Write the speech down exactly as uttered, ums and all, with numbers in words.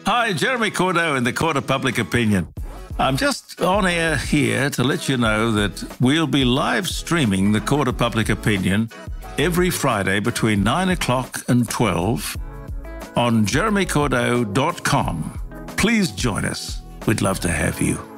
Hi, Jeremy Cordeaux in the Court of Public Opinion. I'm just on air here to let you know that we'll be live streaming the Court of Public Opinion every Friday between nine o'clock and twelve on jeremy cordeaux dot com. Please join us. We'd love to have you.